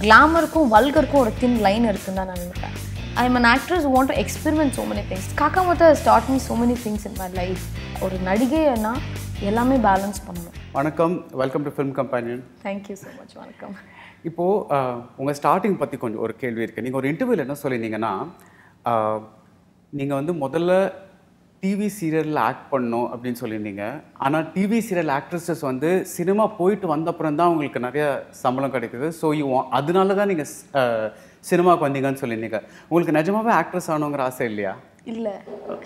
கிளாமருக்கும் வல்கருக்கும் ஒரு thin line இருக்குன்னு தான் நான் நினைக்கிறேன். I am an actress who want to experiment so many things. Kaaka Muttai has taught me so many things in my life. ஒரு நடிகைனா எல்லாமே balance பண்ணணும். வணக்கம், welcome to Film Companion. Thank you so much. வணக்கம். இப்போ உங்க starting பத்தி கொஞ்சம் ஒரு கேள்வி இருக்கு. நீங்க ஒரு இன்டர்வியூல என்ன சொல்லிருந்தீங்கன்னா நீங்க வந்து முதல்ல டிவி சீரியலில் ஆக்ட் பண்ணணும் அப்படின்னு சொல்லியிருந்தீங்க. ஆனால் டிவி சீரியல் ஆக்ட்ரஸஸ் வந்து சினிமா போயிட்டு வந்த அப்புறம் தான் உங்களுக்கு நிறைய சம்பளம் கிடைக்குது. ஸோ அதனால தான் நீங்கள் சினிமாவுக்கு வந்தீங்கன்னு சொல்லியிருந்தீங்க. உங்களுக்கு நிஜமாவே ஆக்ட்ரஸ் ஆகணுங்கிற ஆசை இல்லையா? இல்லை,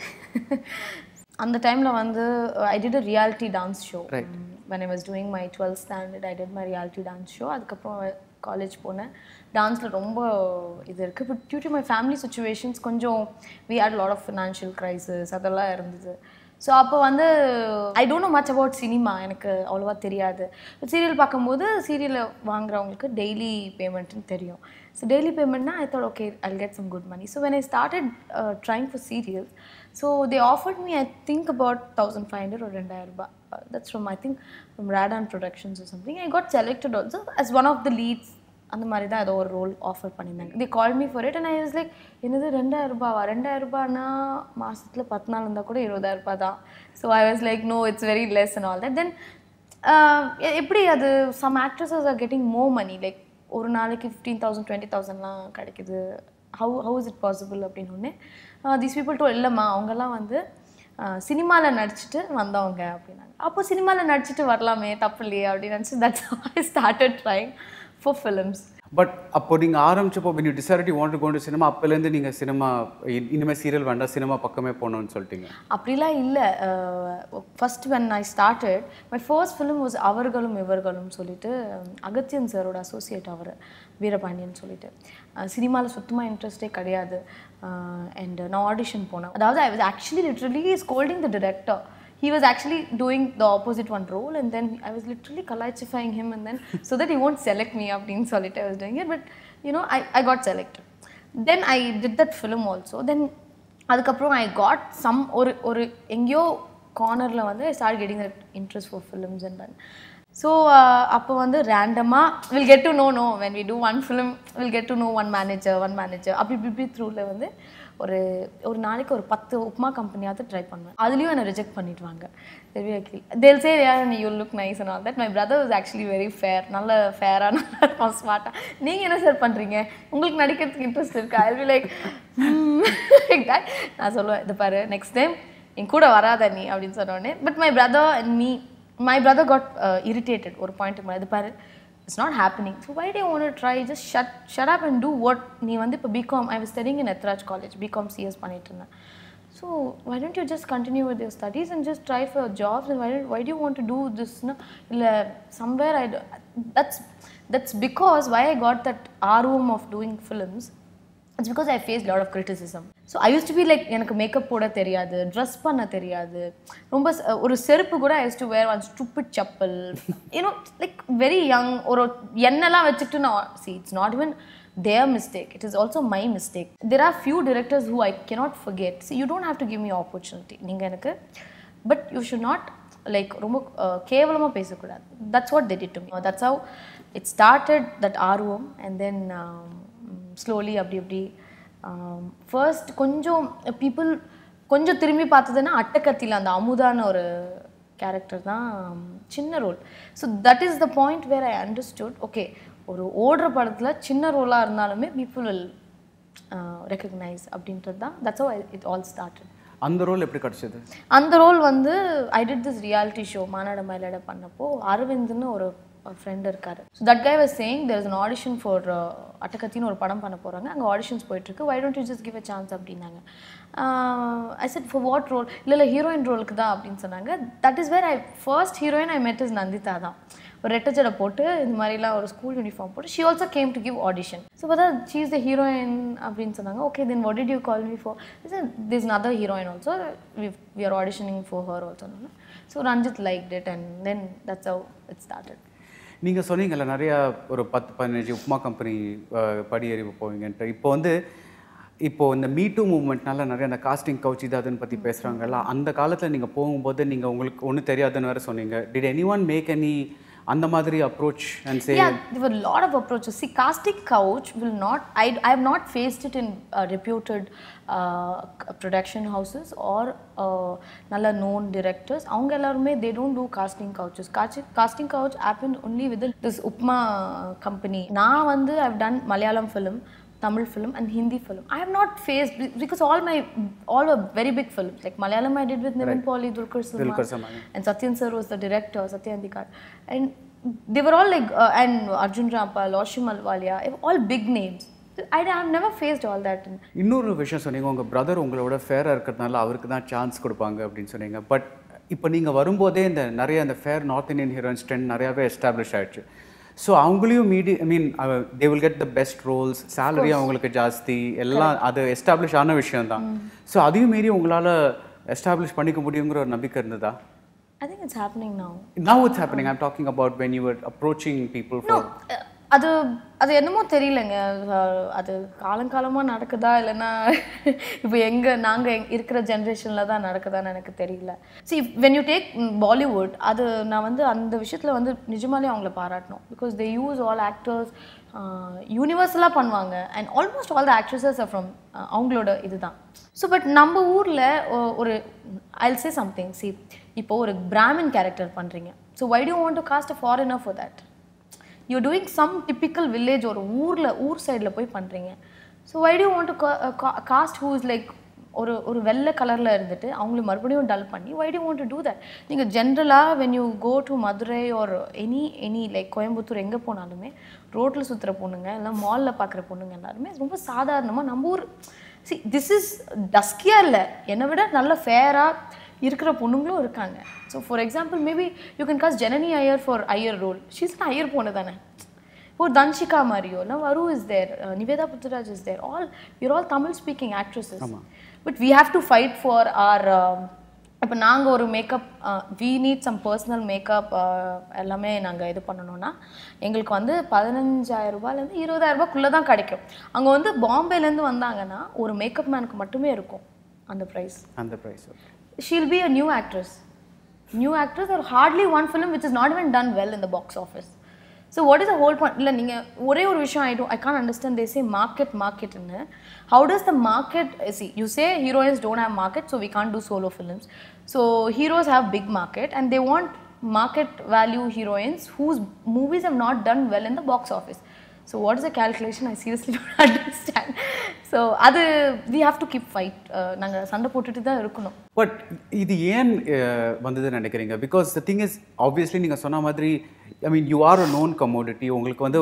அந்த டைமில் வந்து I did a reality dance show. Right. When I was doing my 12th standard, I did my reality dance show. அதுக்கப்புறம் காலேஜ் போனேன். டான்ஸில் ரொம்ப இது இருக்குது. But due to my family situations கொஞ்சம் we had a lot of financial crisis அதெல்லாம் இருந்தது. So அப்போ வந்து I don't know much about cinema, எனக்கு அவ்வளோவா தெரியாது. சீரியல் பார்க்கும்போது சீரியலில் வாங்குறவங்களுக்கு டெய்லி பேமெண்ட்னு தெரியும். ஸோ டெய்லி பேமெண்ட்னா I thought okay I'll get some good money. So when I started trying for serials, so they offered me I think about 1,500 or 2,000 ரூபாய். That's from I think from Ratnam Productions or something. I got selected also as one of the leads. அந்த மாதிரி தான் ஏதோ ஒரு role offer பண்ணியிருந்தாங்க. they called me for it and I was like என்னது 2,000 ரூபாவா? 2,000 ரூபாய்னா மாதத்தில் 10 நாள் இருந்தால் கூட 20,000 ரூபாய் தான். So I was like no, it's very less and all that. Then எப்படி அது some actresses are getting more money, like ஒரு நாளைக்கு 15,000 20,000லாம் கிடைக்குது. how is it possible அப்படின்னு ஒன்று these people told இல்லைம்மா அவங்கெல்லாம் வந்து சினிமாவில் நடிச்சுட்டு வந்தவங்க அப்படின்னாங்க. அப்போ சினிமாவில் நடிச்சுட்டு வரலாமே, தப்பு இல்லையே அப்படின்னு நினச்சி that's how I started trying for films. But அப்போ நீங்கள் ஆரம்பிச்சப்போ when you decided you want to go into cinema, அப்போலேருந்து நீங்கள் சினிமா இனிமேல் சீரியல் வேண்டாம் சினிமா பக்கமே போகணும்னு சொல்லிட்டீங்க? அப்படிலாம் இல்லை. First when I started my first film was அவர்களும் இவர்களும் சொல்லிட்டு அகத்தியன் சாரோட அசோசியேட் அவர் வீரபாண்டியன் சொல்லிட்டு. சினிமாவில் சுத்தமாக இன்ட்ரெஸ்டே கிடையாது. அண்ட் நான் ஆடிஷன் போனேன். அதாவது I was actually literally scolding the director. He was actually doing the opposite one role and then I was literally kalaicifying him and then so that he won't select me அப்படின்னு சொல்லிட்டு I was doing it. But you know I got selected. Then I did that film also. Then அதுக்கப்புறம் I got some ஒரு எங்கேயோ கார்னரில் வந்து I started getting that interest for films and then so அப்போ வந்து ரேண்டமாக we'll get to know when we do one film we'll get to know one manager அப்படி த்ரூவில் வந்து ஒரு நாளைக்கு ஒரு 10 உப்மா கம்பெனியாவது ட்ரை பண்ணுவேன். அதுலேயும் என்னை ரிஜெக்ட் பண்ணிடுவாங்க. they'll say yeah you look nice and all that. My brother was actually very fair, நல்ல ஃபேராக நல்லா இருக்கும், ஸ்மார்ட்டாக. நீங்கள் என்ன சார் பண்ணுறீங்க, உங்களுக்கு நடிக்கிறதுக்கு இன்ட்ரெஸ்ட் இருக்கா? I'll be like like that. நான் சொல்லுவேன் இது பாரு நெக்ஸ்ட் டைம் என் கூட வராத நீ அப்படின்னு சொன்னோடனே. But my brother got irritated ஒரு பாயிண்ட்டுக்கு மேலே. இது பாரு it's not happening, so why do you want to try? Just shut up and do what நீ வந்து இப்போ BCom I was studying in Attakathi college, BCom CS பண்ணிட்டு இருந்தேன். So why don't you just continue with your studies and just try for jobs and why do you want to do this? இல்லை somewhere that's because why I got that ஆர்வம் of doing films. It's because I faced a lot of criticism. So I used to be like எனக்கு makeup போட தெரியாது, dress பண்ண தெரியாது, ரொம்ப ஒரு செருப்பு கூட I used to wear one stupid chappal, you know, like very young. ஒரு என்னெல்லாம் வச்சுட்டு நான் see it's not even their mistake, it is also my mistake. There are few directors who I cannot forget. See, you don't have to give me opportunity நீங்க எனக்கு, but you should not like ரொம்ப கேவலமாக பேசக்கூடாது. That's what they did to me. That's how it started, that ஆர்வம். And then slowly அப்படி first கொஞ்சம் people கொஞ்சம் திரும்பி பார்த்ததுன்னா அட்டக்கத்தியில் அந்த அமுதான ஒரு கேரக்டர் தான் சின்ன role. So that is the point where I understood okay ஒரு ஓடுற படத்தில் சின்ன ரோலாக இருந்தாலுமே பீப்புள் வில் ரெக்கக்னைஸ் அப்படின்றது தான். That's how it all started. அந்த ரோல் எப்படி கிடச்சிது? அந்த ரோல் வந்து I did this reality show Maanaada Mayilaada பண்ணப்போ அரவிந்த்னு ஒரு ஃப்ரெண்ட் இருக்காரு. So that guy was saying there is an audition for அட்டக்கத்தின்னு ஒரு படம் பண்ண போகிறாங்க, அங்கே ஆடிஷன்ஸ் போயிட்டுருக்கு, why don't you just give a chance அப்படின்னாங்க. I said for what role? இல்லை ஹீரோயின் ரோலுக்கு தான் அப்படின்னு சொன்னாங்க. That is where first heroine I met is Nandita தான். ஒரு ரெட்டச்சடை போட்டு இந்த மாதிரிலாம் ஒரு ஸ்கூல் யூனிஃபார்ம் போட்டு she also came to give audition. So பார்த்தா she is the heroine அப்படின்னு சொன்னாங்க. Okay, then what did you call me for? I said there's another heroine also, we are auditioning for her also. So Ranjith liked it and then that's how it started. நீங்கள் சொன்னீங்கல்ல நிறையா ஒரு 10-15 upma company படியேறி போவீங்கன்ட்டு. இப்போது இந்த மீட்டூ மூவ்மெண்ட்னால நிறைய அந்த costing couch அதுன்னு பற்றி பேசுகிறாங்கல்ல, அந்த காலத்தில் நீங்கள் போகும்போது நீங்கள் உங்களுக்கு ஒன்றும் தெரியாதுன்னு வேறு சொன்னீங்க. Did any one make any அந்த மாதிரி approach and say yeah, there were a lot of approaches. See, casting couch will not, I have not faced it in reputed production houses or nalla known directors. Avanga ellarume they don't do casting couches. Casting couch happened only with this Upma company. Na vandu I have done Malayalam film, Tamil film and Hindi film. I have not faced, because all were very big films. Like Malayalam I did with Nivin Pauly, Dulquer Salmaan, and Satyan sir was the director, Satya Andikar. And they were all like, and Arjun Rampal, Oshim Alwalia, all big names. I have never faced all that. இன்னொரு விஷயம் சொன்னீங்க, உங்கள் brother உங்களோட ஃபேராக இருக்கிறதுனால அவருக்கு தான் chance கொடுப்பாங்க அப்படின்னு சொன்னீங்க. பட் இப்போ நீங்கள் வரும்போதே இந்த நிறைய இந்த fair north Indian heroines trend நிறையாவே எஸ்டாப்ளிஷ் ஆகிடுச்சு. ஸோ அவங்களையும் they will get the best roles, salary அவங்களுக்கு ஜாஸ்தி, எல்லாம் அது எஸ்டாப்ளிஷ் ஆன விஷயம் தான். ஸோ அதையும் மீறி உங்களால் எஸ்டாப்ளிஷ் பண்ணிக்க முடியுங்கிற ஒரு நம்பிக்கை இருந்ததா? I think it's happening now. Now it's happening. I'm talking about when you were approaching people for... No, அது என்னமோ தெரியலங்க. அது காலங்காலமாக நடக்குதா இல்லைன்னா இப்போ நாங்கள் இருக்கிற ஜென்ரேஷனில் தான் நடக்குதான்னு எனக்கு தெரியல. See, when you take Bollywood, அது நான் அந்த விஷயத்தில் நிஜமாலே அவங்கள பாராட்டணும். Because they use all actors, யூனிவர்சலாக பண்ணுவாங்க. And almost all the actresses are from அவங்களோட இதுதான். ஸோ பட் நம்ம ஊரில் ஒரு I'll say something. See, இப்போ ஒரு பிராமின் கேரக்டர் பண்ணுறீங்க. So why do you want to cast a foreigner for that? You're doing some typical village or ஊர் சைடில் போய் பண்ணுறீங்க. So why do you want to cast who is like ஒரு வெள்ளை கலரில் இருந்துட்டு அவங்கள மறுபடியும் டல் பண்ணி why do you want to do that? நீங்கள் ஜென்ரலாக when you go to Madurai or any like Coimbatore எங்கே போனாலுமே ரோட்டில் சுற்றுற பொண்ணுங்க இல்லை மாலில் பார்க்குற பொண்ணுங்க எல்லாருமே ரொம்ப சாதாரணமாக நம்ம ஊர் see this is டஸ்கியாக இல்லை, என்னை விட நல்ல ஃபேராக இருக்கிற பொண்ணுங்களும் இருக்காங்க. So for example maybe you can cast Janani Iyer for Iyer role. She's an Iyer பொண்ணு தானே. ஒரு தன்ஷிகா மாதிரியோ இல்லை Varu is there, Nivetha Pethuraj is there, you're all Tamil speaking actresses. But we have to fight for our இப்போ நாங்கள் ஒரு makeup we need some personal makeup எல்லாமே நாங்கள் இது பண்ணணும்னா எங்களுக்கு 15,000 ரூபாயிலேருந்து 20,000 தான் கிடைக்கும். அங்கே பாம்பேலேருந்து வந்தாங்கன்னா ஒரு மேக்கப் மேனுக்கு மட்டுமே இருக்கும் அந்த price. She'll be a new actress. Or hardly one film which is not even done well in the box office. So what is the whole point? Illa ninga ore oru vishayam I can't understand. They say market innu. How does the market see? You say heroines don't have market, so we can't do solo films. So heroes have big market and they want market value heroines whose movies have not done well in the box office. So what is the calculation? I seriously don't understand. So அது we have to keep fight. நாங்கள் சண்டை போட்டுட்டு தான் இருக்கணும். But இது ஏன் வந்ததுன்னு நினைக்கிறீங்க? Because the thing is obviously நீங்கள் சொன்ன மாதிரி you are a known commodity. உங்களுக்கு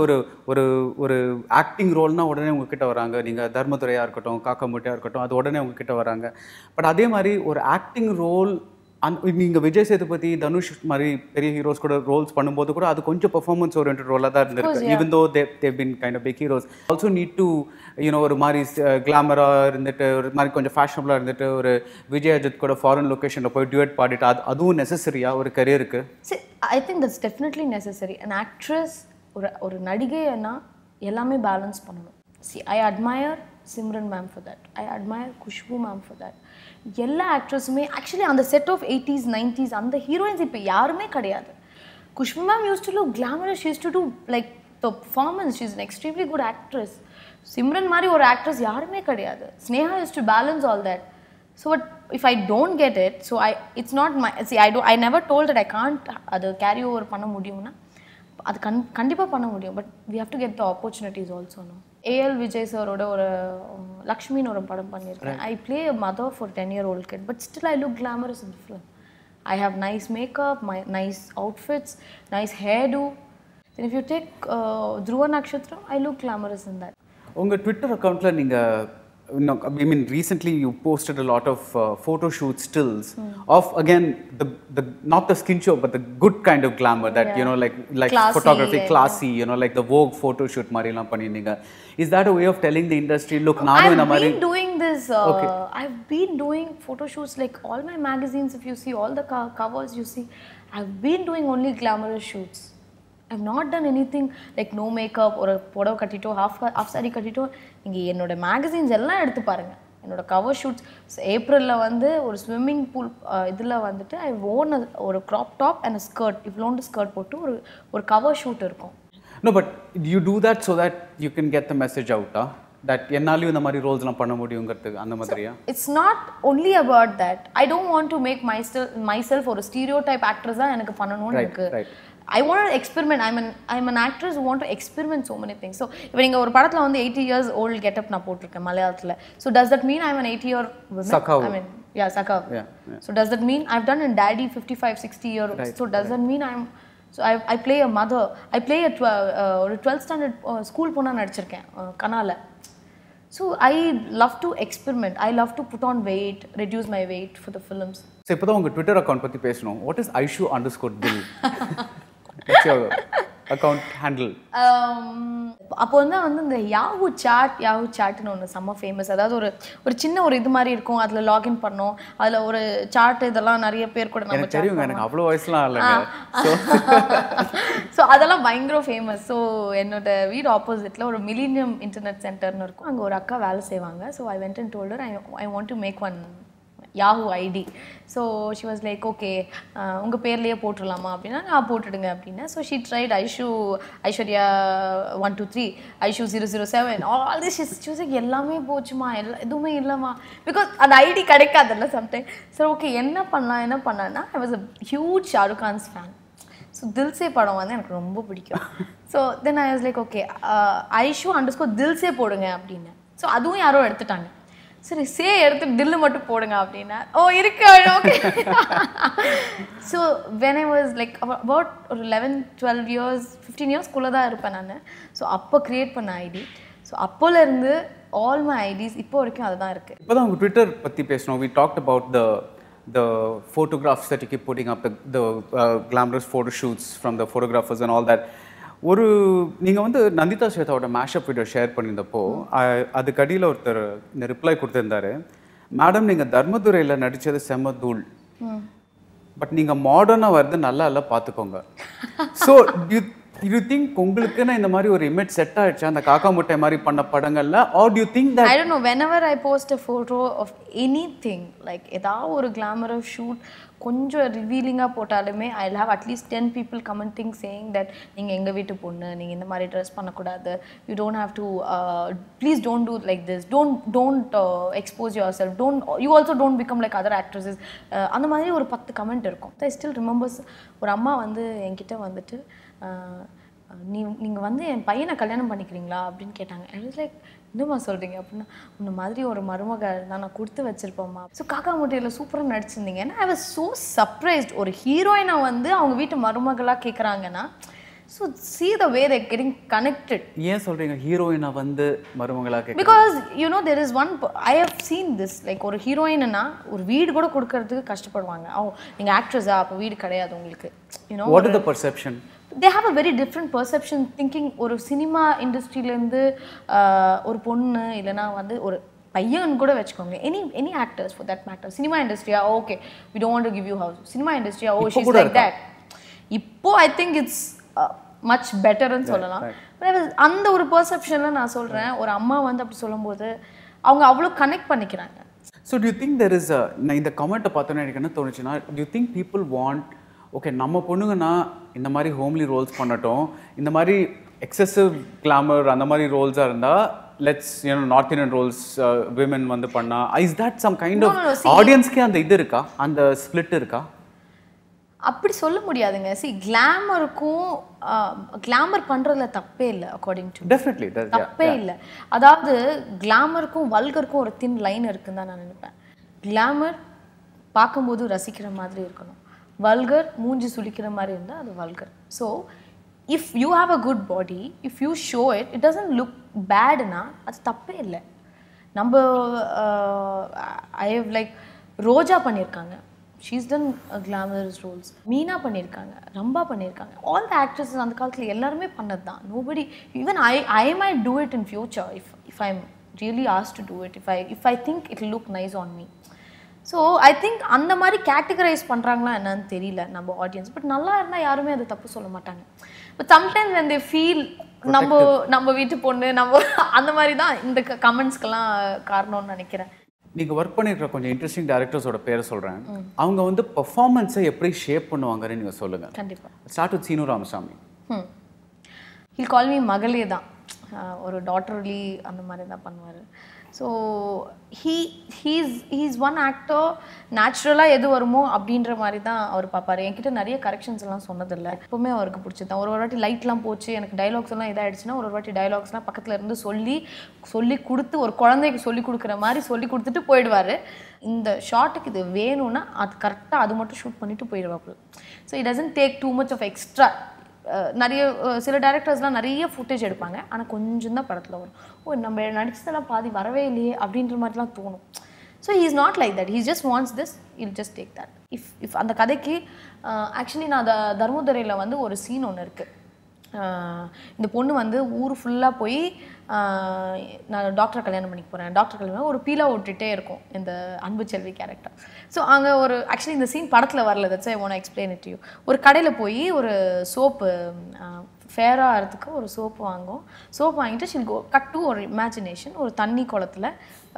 ஒரு ஆக்டிங் ரோல்னால் உடனே உங்ககிட்ட வராங்க. நீங்கள் தர்ம துரையாக இருக்கட்டும், காக்கா முட்டையாக இருக்கட்டும், அது உடனே உங்ககிட்ட வராங்க. பட் அதே மாதிரி ஒரு ஆக்டிங் ரோல் நீங்கள் விஜய் சேதுபதி, தனுஷ் மாதிரி பெரிய ஹீரோஸ் கூட ரோல்ஸ் பண்ணும்போது கூட அது கொஞ்சம் பெர்ஃபார்மன்ஸ் ஓரியன்டட் ரோலாக தான் இருந்திருக்கு. Even though they've been kind of big heroes also need to ஒரு மாதிரி கிளாமராக இருந்துட்டு ஒரு மாதிரி கொஞ்சம் ஃபேஷனபுளாக இருந்துட்டு ஒரு விஜய் அஜித் கூட ஃபாரின் லொக்கேஷனில் போய் டியூட் பாடிட்டு அதுவும் நெசசரியாக ஒரு கரியருக்கு? I think that's definitely necessary. An actress ஒரு நடிகைன்னா எல்லாமே பேலன்ஸ் பண்ணணும். See, I admire Simran ma'am for that. I admire Khushbu ma'am for that. எல்லா ஆக்ட்ரஸுமே ஆக்சுவலி அந்த செட் ஆஃப் 80s 90s அந்த ஹீரோயின்ஸ் இப்போ யாருமே கிடையாது. Khushbu ma'am used to look glamorous. She used to do like the performance. She's an extremely good actress. Simran மாதிரி ஒரு actress யாருமே கிடையாது. Sneha used to balance all that. So what if I don't get it? So it's not my see I never told that I can't அது carry over பண்ண முடியும்னா அது கண்டிப்பாக பண்ண முடியும். But we have to get the opportunities also. No. A.L. Vijay சாரோட ஒரு லக்ஷ்மின்னு ஒரு படம் பண்ணியிருக்கேன். I play a mother for 10-year-old kid, but still I look glamorous in the film. I have nice makeup, my nice outfits, nice hairdo. And if you take Dhruva Natchatiram, I look glamorous in that. உங்கள் Twitter அக்கௌண்ட்டில் நீங்கள் recently you posted a lot of photo shoot stills of again the not the skin show but the good kind of glamour that like classy, photography classy, like the Vogue photo shoot mari la panninga. Is that a way of telling the industry look naanu ina mari? I've been doing this I've been doing photo shoots like all my magazines. If you see all the covers you see I've been doing only glamorous shoots. I've not done anything like no makeup or a புடவை கட்டிட்டோ half saree கட்டிட்டோ. நீங்கள் என்னோட magazines எல்லாம் எடுத்து பாருங்கள். என்னோட cover shoots ஏப்ரலில் வந்து ஒரு ஸ்விம்மிங் பூல் இதில் வந்துட்டு ஐ ஓன் ஒரு க்ராப் டாப் அண்ட் ஸ்கர்ட் இவ்வளோண்டு ஸ்கர்ட் போட்டு ஒரு கவர் ஷூட் இருக்கும். No, but you do that so that you can get the message out, that என்னாலையும் இந்த மாதிரி ரோல்ஸ்லாம் பண்ண முடியுங்கிறதுக்கு அந்த மாதிரியா? It's not only about that. I don't want to make myself ஒரு stereotype actress தான் எனக்கு பண்ணணும்னு இருக்கு. I want to experiment. I'm an actress who want to experiment so many things. So இப்போ நீங்க ஒரு படத்துல வந்து 80 years old getup நான் போட்டுருக்கேன் மலையாளத்துல. So does that mean I'm an 80-year woman? Sakav. I mean, yeah, Sakav. Yeah. So does that mean I've done in Daddy 55-60-year? So does that mean So I play a mother. I play a 12th standard school pona nadichirken Kanaa. So I love to experiment. I love to put on weight, reduce my weight for the films. So ipo da unga Twitter account patti pesnom. What is Aishu_Dil? What's your account handle? அப்போ வந்து இந்த Yahoo சாட்னு ஒன்று செம்ம famous. அதாவது ஒரு சின்ன ஒரு இது மாதிரி இருக்கும். அதில் லாகின் பண்ணோம். அதில் ஒரு சார்ட் இதெல்லாம் நிறைய பேர் கூட நம்ம தெரியும். எனக்கு அவ்வளோ வயசுலாம் இல்லைங்க. ஸோ அதெல்லாம் பயங்கர ஃபேமஸ். ஸோ என்னோட வீடு ஆப்போசிட்டில் ஒரு மில்லினியம் இன்டர்நெட் சென்டர்னு இருக்கும். அங்கே ஒரு அக்கா வேலை செய்வாங்க. So I went and told her I want to make one Yahoo ID. So she was like, okay, unga perliye potralama appadina na potuduga appadina. So she tried Aishwarya 123, Aishu 007, all this. She was like, ellame pochuma, edume illama, because ad ID kadekadalla sometimes. So okay, enna panna na, I was a huge Shah Rukh Khan's fan. So Dil Se padam vandu enakku romba pidikum. So then I was like, okay, Aishu_Dil Se podunga appadina. So aduvum yaro eduthitaanga. சரி எடுத்து டில்லு மட்டும் போடுங்க அப்படின்னா இருக்கு okay. So when I was like about ஒரு 11-12 years 15 yearsக்குள்ளே தான் இருப்பேன் நான். ஸோ அப்போ க்ரியேட் பண்ண ஐடி. ஸோ அப்போலேருந்து ஆல் மை ஐடிஸ் இப்போ வரைக்கும் அதுதான் இருக்குது. இப்போ தான் உங்கள் ட்விட்டர் பற்றி பேசணும். We talked about the photographs that you keep putting up, the glamorous photo shoots from the photographers and all that. ஒரு நீங்கள் வந்து நந்திதா ஸ்வேதாவோட மேஷப் வீடியோ ஷேர் பண்ணியிருந்தப்போ அதுக்கு அடியில் ஒருத்தர் இந்த ரிப்ளை கொடுத்துருந்தாரு, மேடம் நீங்கள் தர்மதுரையில் நடித்தது செம்ம தூள், பட் நீங்கள் மாடர்னாக வருது நல்லா இல்லை பார்த்துக்கோங்க. ஸோ யூ திங்க் உங்களுக்குன்னு இந்த மாதிரி ஒரு இமேஜ் செட் ஆயிடுச்சு அந்த காக்கா முட்டை மாதிரி பண்ண படங்கள்ல, or do you think that I don't know, whenever I post a photo of anything, like ஏதாவது ஒரு glamorous shoot கொஞ்சம் ரிவீலிங்காக போட்டாலுமே I'll have at least 10 people commenting saying that நீங்கள் எங்கள் வீட்டு பொண்ணு, நீங்கள் இந்த மாதிரி ட்ரெஸ் பண்ணக்கூடாது, you don't have to please don't do like this, don't expose yourself, you also don't become like other actresses. அந்த மாதிரி ஒரு 10 கமெண்ட் இருக்கும். I still remembers ஒரு அம்மா வந்து என்கிட்ட வந்துட்டு நீங்கள் வந்து என் பையனை கல்யாணம் பண்ணிக்கிறீங்களா அப்படின்னு கேட்டாங்க. ஐ வாஸ் லைக், என்னம்மா சொல்கிறீங்க அப்படின்னா, உன்ன மாதிரி ஒரு மருமக தான் நான் கொடுத்து வச்சுருப்போம்மா. ஸோ காக்கா முட்டையில் சூப்பராக நடிச்சிருந்தீங்க. ஏன்னா ஐ வாஸ் ஸோ சர்ப்ரைஸ்ட். ஒரு ஹீரோயினை வந்து அவங்க வீட்டு மருமகளாக கேட்குறாங்கன்னா, so see the way they're getting connected. ஏன் சொல்கிறீங்க ஹீரோயினை வந்து மருமகளாக? Because you know there is one, I have seen this, like ஒரு ஹீரோயின்னா ஒரு வீடு கூட கொடுக்கறதுக்கு கஷ்டப்படுவாங்க. நீங்கள் ஆக்ட்ரஸா, அப்போ வீடு கிடையாது உங்களுக்கு. You know what is the perception? they have a very different perception, thinking ஒரு சினிமா இண்டஸ்ட்ரியிலேருந்து ஒரு பொண்ணு இல்லைனா வந்து ஒரு பையன் கூட வச்சுக்கோங்க, any actors for that matter, cinema இண்டஸ்ட்ரியா okay we don't want to give you house, cinema இண்டஸ்ட்ரியா she's like that. இப்போ I think it's much better ன்னு சொல்லலாம். அந்த ஒரு பெர்செப்ஷனில் நான் சொல்கிறேன், ஒரு அம்மா வந்து அப்படி சொல்லும்போது அவங்க அவ்வளோ கனெக்ட் பண்ணிக்கிறாங்க. So do you think there is நான் இந்த கமெண்ட்டை பார்த்தோன்னே எனக்கு என்ன தோணுச்சுன்னா, do you think people want, okay நம்ம பொண்ணுங்கன்னா இந்த மாதிரி ஹோம்லி ரோல்ஸ் பண்ணட்டும், இந்த மாதிரி எக்ஸசிவ் கிளாமர் அந்த மாதிரி ரோல்ஸாக இருந்தால் let's north Indian roles women வந்து பண்ணா, is that some kind of ஆடியன்ஸ்க்கே அந்த இது இருக்கா, அந்த ஸ்பிளிட் இருக்கா? அப்படி சொல்ல முடியாதுங்க. கிளாமருக்கும் கிளாமர் பண்ணுறதுல தப்பே இல்லை அக்கார்டிங் டு டெஃபினெட்லி தப்பே இல்லை. அதாவது கிளாமருக்கும் வல்கருக்கும் ஒரு தின் லைன் இருக்குன்னு தான் நான் நினைப்பேன். கிளாமர் பார்க்கும்போது ரசிக்கிற மாதிரி இருக்கணும், வல்கர் மூஞ்சி சுளிக்கிற மாதிரி இருந்தால் அது vulgar. So if you have a good body, if you show it, it doesn't look பேடுனா அது தப்பே இல்லை. நம்ம ஐ ஹவ் லைக் ரோஜா பண்ணியிருக்காங்க, she's done glamorous roles, Meena பண்ணியிருக்காங்க, ரம்பா பண்ணியிருக்காங்க, ஆல் த ஆக்ட்ரஸஸ் அந்த காலத்தில் எல்லாருமே பண்ணது தான். Nobody, even I might do it in future if I am really asked to do it, if I think it look nice on me. So I think அந்த மாதிரி categorise பண்ணுறாங்களா என்னன்னு தெரியல நம்ம ஆடியன்ஸ். பட் நல்லா இருந்தால் யாருமே அதை தப்பு சொல்ல மாட்டாங்க. But sometimes when they feel நம்ம வீட்டு பொண்ணு நம்ம அந்த மாதிரி தான் இந்த கமெண்ட்ஸ்க்கெல்லாம் காரணம்னு நினைக்கிறேன். நீங்கள் ஒர்க் பண்ணியிருக்கிற கொஞ்சம் இன்ட்ரெஸ்டிங் டேரக்டர்ஸோட பேரை சொல்கிறேன். அவங்க வந்து பெர்ஃபார்மன்ஸை எப்படி ஷேப் பண்ணுவாங்கன்னு நீங்கள் சொல்லுங்கள். கண்டிப்பாக start with Seenu Ramasamy. He'll call me மகளே தான், ஒரு டாட்டர்லி அந்த மாதிரி தான் பண்ணுவார். ஸோ ஹீஸ் ஒன் ஆக்டர், நேச்சுரலாக எது வருமோ அப்படின்ற மாதிரி தான் அவர் பார்ப்பார். என்கிட்ட நிறைய கரெக்ஷன்ஸ் எல்லாம் சொன்னதில்லை, எப்போவுமே அவருக்கு பிடிச்சது தான். ஒரு வாட்டி லைட்லாம் போச்சு, எனக்கு டைலாக்ஸ் எல்லாம் இதாகிடுச்சுன்னா ஒரு வாட்டி டைலாக்ஸ்லாம் பக்கத்தில் இருந்து சொல்லி கொடுத்து, ஒரு குழந்தைக்கு சொல்லி கொடுக்குற மாதிரி சொல்லி கொடுத்துட்டு போயிடுவார். இந்த ஷார்ட்டுக்கு இது வேணும்னா அது கரெக்டாக அது மட்டும் ஷூட் பண்ணிவிட்டு போயிடுவாப்புல. So it doesn't take too much of extra. நிறைய சில டேரக்டர்ஸ்லாம் நிறைய ஃபுட்டேஜ் எடுப்பாங்க, ஆனால் கொஞ்சம் தான் படத்தில் வரும். நம்ம நடிச்சதெல்லாம் பாதி வரவே இல்லையே அப்படின்ற மாதிரிலாம் தோணும். So he is not like that, he just wants this, I'll just take that. If அந்த கதைக்கு ஆக்சுவலி நான் தர்ம துரையில் வந்து ஒரு சீன் ஒன்று இருக்குது. இந்த பொண்ணு வந்து ஊர் ஃபுல்லாக போய் நான் டாக்டரை கல்யாணம் பண்ணிக்க போகிறேன், டாக்டர் கல்யாணம் ஒரு பீலா ஓட்டுகிட்டே இருக்கும் இந்த அன்பு செல்வி கேரக்டர். ஸோ அங்கே ஒரு ஆக்சுவலி இந்த சீன் படத்தில் வரல, that's I want to explain it to you. ஒரு கடையில் போய் ஒரு சோப்பு ஃபேராக ஆகிறதுக்கு ஒரு சோப்பு வாங்கும். சோப்பு வாங்கிட்டு ஷில் கோ கட் டு ஒரு இமேஜினேஷன், ஒரு தண்ணி குளத்தில்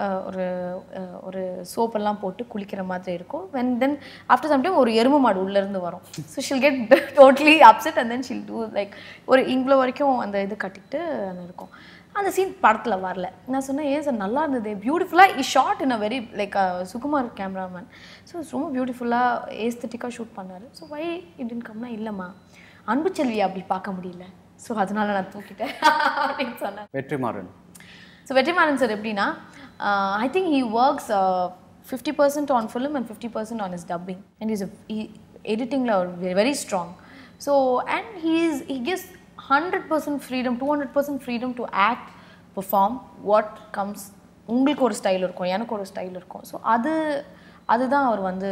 ஒரு சோப்பெல்லாம் போட்டு குளிக்கிற மாதிரி இருக்கும். தென் ஆஃப்டர் சம் டைம் ஒரு எருமை மாடு உள்ளேருந்து வரும். So she'll get totally upset and then she'll do like ஒரு இவ்வளோ வரைக்கும் அந்த இது கட்டிட்டு இருக்கும். அந்த சீன் படத்தில் வரல. நான் சொன்னேன், ஏன் சார் நல்லா இருந்தது, பியூட்டிஃபுல்லாக shot in a very like Sukumar cameraman. So ரொம்ப பியூட்டிஃபுல்லாக ஏஸ்தட்டிக்காக ஷூட் பண்ணார். ஸோ வை இப்படின்னு கம்னா இல்லைம்மா அன்பு செல்வி அப்படி பார்க்க முடியல, ஸோ அதனால நான் தூக்கிட்டேன் அப்படின்னு சொன்னேன். வெற்றிமாறன். ஸோ வெற்றிமாறன் சார் எப்படின்னா, I think he works 50% on film and 50% on is dubbing and எடிட்டிங்கில் very strong. So and he gives 100% freedom, 200% freedom to act, perform what comes. உங்களுக்கு ஒரு ஸ்டைல் இருக்கும், எனக்கு ஒரு ஸ்டைல் இருக்கும். ஸோ அதுதான் அவர் வந்து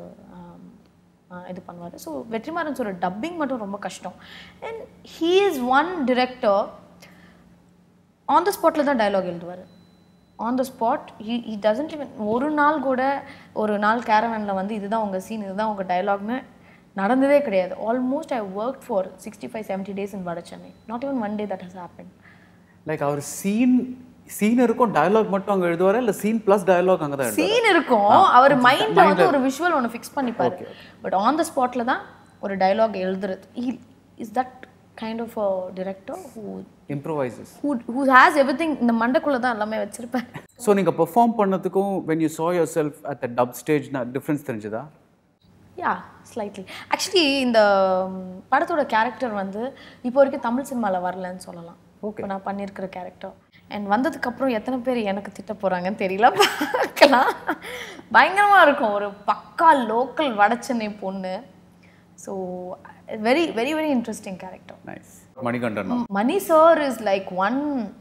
இது பண்ணுவார். ஸோ வெற்றிமாறன் சார் டப்பிங் மட்டும் ரொம்ப கஷ்டம். And he is one director, on the ஸ்பாட்டில் தான் டைலாக் எழுதுவார். On the spot he doesn't even ஒரு நாள் கூட ஒரு நாள் கேரவனில் வந்து இதுதான் உங்கள் சீன், இதுதான் உங்கள் டைலாக்னு நடந்ததே கிடையாது. Almost I work for 65-70 days in வட Chennai. Not even one day that has happen. Like அவர் சீன் இருக்கும், டயலாக் மட்டும் அங்கே எழுதுவாரா இல்லை சீன் ப்ளஸ் டயலாக் அங்கே தான் சீன் இருக்கும், அவர் மைண்டில் வந்து ஒரு விஷுவல் ஒன்று ஃபிக்ஸ் பண்ணிப்பார். பட் ஆன் த ஸ்பாட்டில் தான் ஒரு டயலாக் எழுதுறது. Is that kind of a director who improvises, who has everything இந்த மண்டைக்குள்ளே தான் எல்லாமே வச்சிருப்பேன். ஸோ நீங்கள் பெர்ஃபார்ம் பண்ணதுக்கும் when you saw yourself at the dub stage difference தெரிஞ்சுதா? Yeah slightly. ஆக்சுவலி இந்த படத்தோட கேரக்டர் வந்து இப்போ வரைக்கும் தமிழ் சினிமாவில் வரலன்னு சொல்லலாம். இப்போ நான் பண்ணியிருக்கிற கேரக்டர் அண்ட் வந்ததுக்கப்புறம் எத்தனை பேர் எனக்கு திட்ட போகிறாங்கன்னு தெரியல, பார்க்கலாம். பயங்கரமாக இருக்கும், ஒரு பக்கா லோக்கல் வட சென்னை பொண்ணு. So very very very interesting character. Nice. Manikandan. Mani sir is like one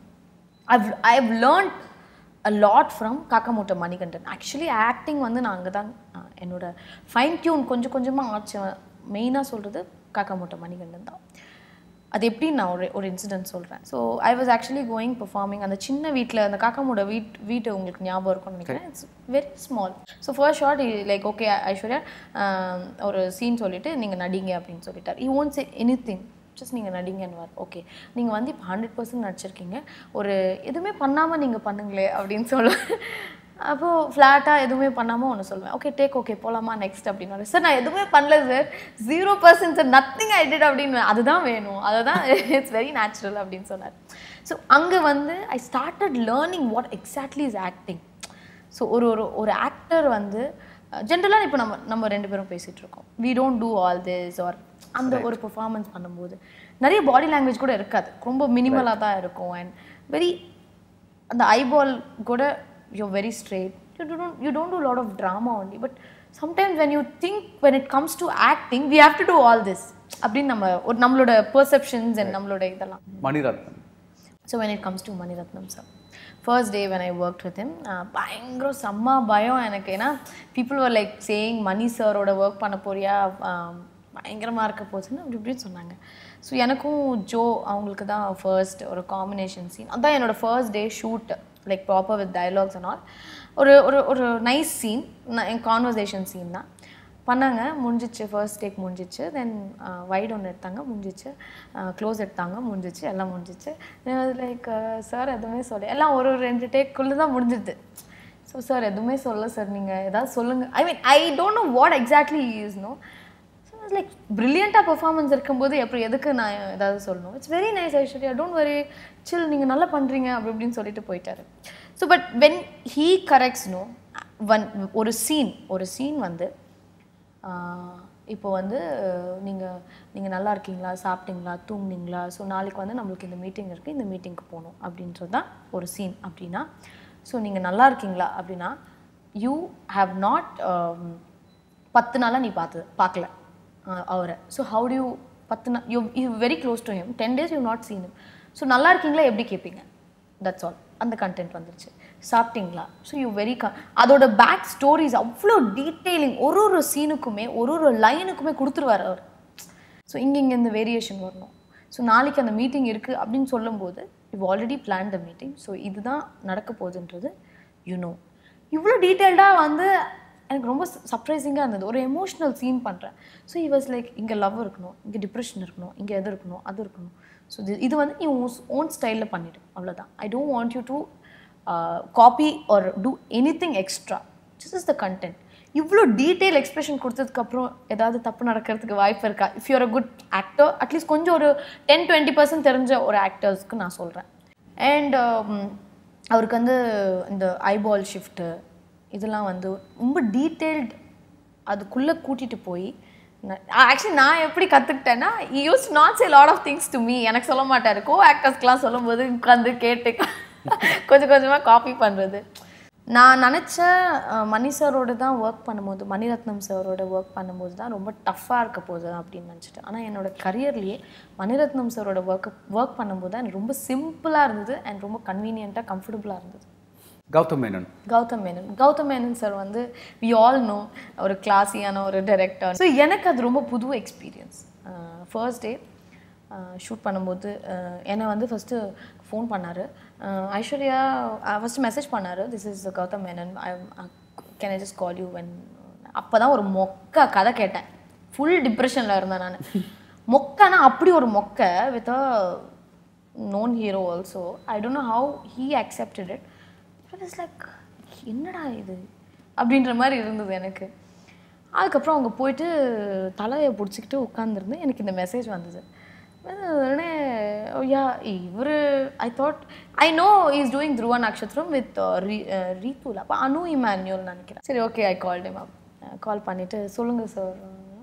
I've learned a lot from காக்கா முட்டை மணிகண்டன். ஆக்சுவலி ஆக்டிங் வந்து நான் அங்கே தான் என்னோட ஃபைன் டியூன் கொஞ்சம் கொஞ்சமாக ஆச்சு. மெயினாக சொல்கிறது காக்கா முட்டை மணிகண்டன் தான். அது எப்படி நான் ஒரு இன்சிடென்ட் சொல்கிறேன். So I was actually going performing அந்த சின்ன வீட்டில், அந்த காக்கா முட்டை வீட்டு உங்களுக்கு ஞாபகம் இருக்கும்னு நினைக்கிறேன். It's very small. So first shot like okay Aishwarya ஒரு சீன் சொல்லிவிட்டு நீங்கள் நடிங்க அப்படின்னு சொல்லிட்டார். He won't say anything, just நீங்கள் நடிங்கன்னு ஓகே நீங்கள் வந்து இப்போ 100% நடிச்சிருக்கீங்க, ஒரு எதுவுமே பண்ணாமல் நீங்கள் பண்ணுங்களே அப்படின்னு சொல்லுவேன். அப்போது ஃப்ளாட்டாக எதுவுமே பண்ணாமல் ஒன்று சொல்லுவேன், ஓகே டேக் ஓகே போகலாமா நெக்ஸ்ட் அப்படின்னு. சார் நான் எதுவுமே பண்ணல sir, 0% sir, nothing I did அப்படின்னு. அதுதான் வேணும், அதுதான் இட்ஸ் வெரி நேச்சுரல் அப்படின்னு சொன்னார். ஸோ அங்கே வந்து I started learning what exactly is acting. So ஒரு ஆக்டர் வந்து ஜென்ரலாக இப்போ நம்ம ரெண்டு பேரும் பேசிகிட்டு இருக்கோம், we don't do all this or அந்த ஒரு பெர்ஃபார்மன்ஸ் பண்ணும்போது நிறைய பாடி லாங்குவேஜ் கூட இருக்காது, ரொம்ப மினிமலாக தான் இருக்கும். அண்ட் வெரி அந்த ஐபால் கூட you're very straight, you don't do a lot of drama only, but sometimes when you think when it comes to acting we have to do all this அப்படி நம்மளோட perceptions and நம்மளோட இதெல்லாம். Mani Ratnam. So when it comes to Manikandan sir, first day when I worked with him, பயங்கர செம்ம பயம் எனக்கு. ஏன்னா people were like saying மணி சாரோட ஒர்க் பண்ண போறியா, பயங்கரமாக இருக்க போச்சுன்னு அப்படி இப்படின்னு சொன்னாங்க. ஸோ எனக்கும் ஜோ அவங்களுக்கு தான் ஃபர்ஸ்ட் ஒரு காம்பினேஷன் சீன், அதுதான் என்னோடய first day shoot, like proper with dialogues and all. ஒரு நைஸ் சீன், என் கான்வர்சேஷன் சீன் தான் பண்ணாங்க. முடிஞ்சிச்சு, ஃபர்ஸ்ட் டேக் முடிஞ்சிச்சு. தென் வைட் ஒன்று எடுத்தாங்க, முடிஞ்சிச்சு. க்ளோஸ் எடுத்தாங்க, முடிஞ்சிச்சு, எல்லாம் முடிஞ்சிச்சு. லைக் சார் எதுவுமே சொல்லி எல்லாம் ஒரு 2 டேக்குள்ளே தான் முடிஞ்சிது. ஸோ சார் எதுவுமே சொல்ல சார், நீங்கள் ஏதாவது சொல்லுங்கள். I mean I don't know what exactly is no. So like ப்ரில்லியண்ட்டாக பெர்ஃபார்மன்ஸ் இருக்கும்போது எப்படி எதுக்கு நான் ஏதாவது சொல்லணும். It's very nice Aishwarya, don't worry, chill, நீங்கள் நல்லா பண்ணுறீங்க அப்படி இப்படின்னு சொல்லிட்டு போயிட்டாரு. So but when he corrects no ஒரு சீன் வந்து இப்போ வந்து நீங்கள் நல்லா இருக்கீங்களா, சாப்பிட்டீங்களா, தூங்குனீங்களா, ஸோ நாளைக்கு வந்து நம்மளுக்கு இந்த மீட்டிங் இருக்குது, இந்த மீட்டிங்க்கு போகணும் அப்படின்றது தான் ஒரு சீன். அப்படின்னா ஸோ நீங்கள் நல்லா இருக்கீங்களா அப்படின்னா யூ ஹாவ் நாட் 10 நாளாக நீ பார்க்கல அவரை. ஸோ ஹவு டு யூ 10 நாள் you very close to him, 10 days you not seen him. So நல்லா இருக்கீங்களா எப்படி கேட்பீங்க? That's all. அந்த கண்டென்ட் வந்துருச்சு. சாப்பிட்டீங்களா, ஸோ யூ வெரி அதோட பேக் ஸ்டோரிஸ் அவ்வளோ டீட்டெயிலிங், ஒரு சீனுக்குமே ஒரு லைனுக்குமே கொடுத்துருவார் அவர். ஸோ இங்கே இந்த வேரியேஷன் வரணும். ஸோ நாளைக்கு அந்த மீட்டிங் இருக்குது அப்படின்னு சொல்லும்போது you already plan the meeting. So இதுதான் நடக்க போகுதுன்றது யூனோ. இவ்வளோ டீட்டெயில்டாக வந்து எனக்கு ரொம்ப சர்ப்ரைசிங்காக இருந்தது. ஒரு எமோஷ்னல் சீன் பண்ணுறேன். ஸோ இ வாஸ் லைக் இங்கே லவ் இருக்கணும், இங்கே டிப்ரெஷன் இருக்கணும், இங்கே எது இருக்கணும், அது இருக்கணும். ஸோ இது வந்து நீ ஓன் ஸ்டைலில் பண்ணிவிடு, அவ்வளோதான். I don't want you to copy or do anything extra. This is the content. இவ்வளோ டீட்டெயில் எக்ஸ்பிரஷன் கொடுத்ததுக்கப்புறம் ஏதாவது தப்பு நடக்கிறதுக்கு வாய்ப்பு இருக்கா? If you're a good actor, at least கொஞ்சம் ஒரு 10-20% தெரிஞ்ச ஒரு ஆக்டர்ஸ்க்கு நான் சொல்கிறேன். அண்ட் அவருக்கு வந்து இந்த ஐபால் ஷிஃப்ட்டு இதெல்லாம் வந்து ரொம்ப டீட்டெயில்டு அதுக்குள்ளே கூட்டிகிட்டு போய் ஆக்சுவலி நான் எப்படி கற்றுக்கிட்டேன்னா, used not say lot of things to me. எனக்கு சொல்ல மாட்டார். கோ ஆக்டர்ஸ்க்கெலாம் சொல்லும்போது உட்காந்து கேட்டு கொஞ்சமாக காப்பி பண்ணுறது. நான் நினச்ச மணி சாரோடு தான் ஒர்க் பண்ணும்போது, மணிரத்னம் சாரோட ஒர்க் பண்ணும்போது தான் ரொம்ப டஃப்பாக இருக்க போகுது அப்படின்னு நினச்சிட்டேன். ஆனால் என்னோடய கரியர்லேயே மணிரத்னம் சாரோட ஒர்க் பண்ணும்போது தான் எனக்கு ரொம்ப சிம்பிளாக இருந்தது அண்ட் ரொம்ப கன்வீனியண்ட்டாக கம்ஃபர்டபுளாக இருந்தது. கௌதம் மேனன் சார் வந்து வி ஆல் நோ ஒரு கிளாஸியான ஒரு டைரக்டர். ஸோ எனக்கு அது ரொம்ப புது எக்ஸ்பீரியன்ஸ். ஃபர்ஸ்ட் டே ஷூட் பண்ணும்போது என்னை வந்து ஃபஸ்ட்டு ஃபோன் பண்ணார். ஐஸ்வர்யா ஃபஸ்ட்டு மெசேஜ் பண்ணார், this is Gautham Menon, can I just call you when. அப்போ தான் ஒரு மொக்க கதை கேட்டேன். ஃபுல் டிப்ரெஷனில் இருந்தேன் நான். மொக்கனா அப்படி ஒரு மொக்க with a known hero also. I don't know how he accepted it. It's like என்னடா இது அப்படின்ற மாதிரி இருந்தது எனக்கு. அதுக்கப்புறம் அவங்க போயிட்டு தலையை பிடிச்சிக்கிட்டு உட்காந்துருந்து எனக்கு இந்த மெசேஜ் வந்தது. உடனே யா இவர் I thought I know is doing Dhruva Natchathiram with ரீத்துல். அப்போ அனு இமானுவல் நினைக்கிறேன். சரி okay, I called him up. Call பண்ணிவிட்டு சொல்லுங்கள் sir,